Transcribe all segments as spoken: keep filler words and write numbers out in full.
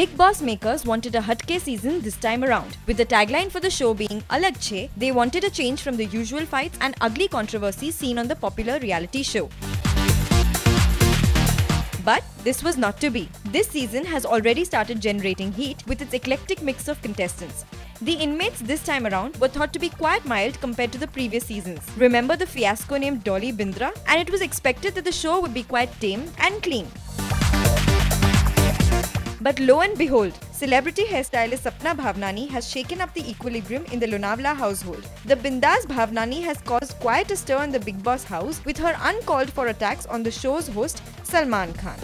Bigg Boss makers wanted a hatke season this time around. With the tagline for the show being Alag Che, they wanted a change from the usual fights and ugly controversies seen on the popular reality show. But this was not to be. This season has already started generating heat with its eclectic mix of contestants. The inmates this time around were thought to be quite mild compared to the previous seasons. Remember the fiasco named Dolly Bindra? And it was expected that the show would be quite tame and clean. But lo and behold, celebrity hairstylist Sapna Bhavnani has shaken up the equilibrium in the Lonavala household. The Bindas Bhavnani has caused quite a stir in the Bigg Boss house with her uncalled for attacks on the show's host Salman Khan.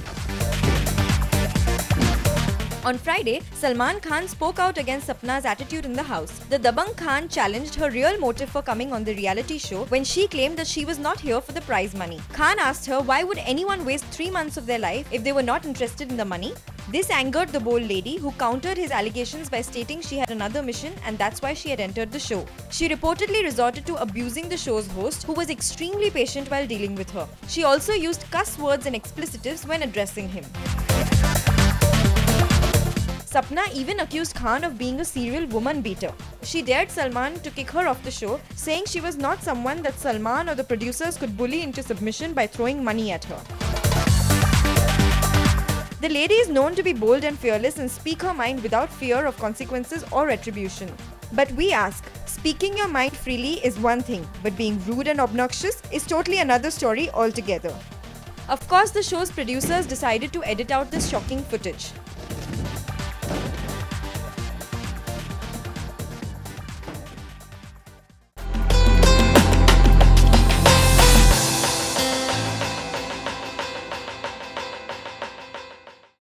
On Friday, Salman Khan spoke out against Sapna's attitude in the house. The Dabang Khan challenged her real motive for coming on the reality show when she claimed that she was not here for the prize money. Khan asked her why would anyone waste three months of their life if they were not interested in the money. This angered the bold lady, who countered his allegations by stating she had another mission and that's why she had entered the show. She reportedly resorted to abusing the show's host, who was extremely patient while dealing with her. She also used cuss words and expletives when addressing him. Sapna even accused Khan of being a serial woman beater. She dared Salman to kick her off the show, saying she was not someone that Salman or the producers could bully into submission by throwing money at her. The lady is known to be bold and fearless and speak her mind without fear of consequences or retribution. But we ask, speaking your mind freely is one thing, but being rude and obnoxious is totally another story altogether. Of course, the show's producers decided to edit out this shocking footage.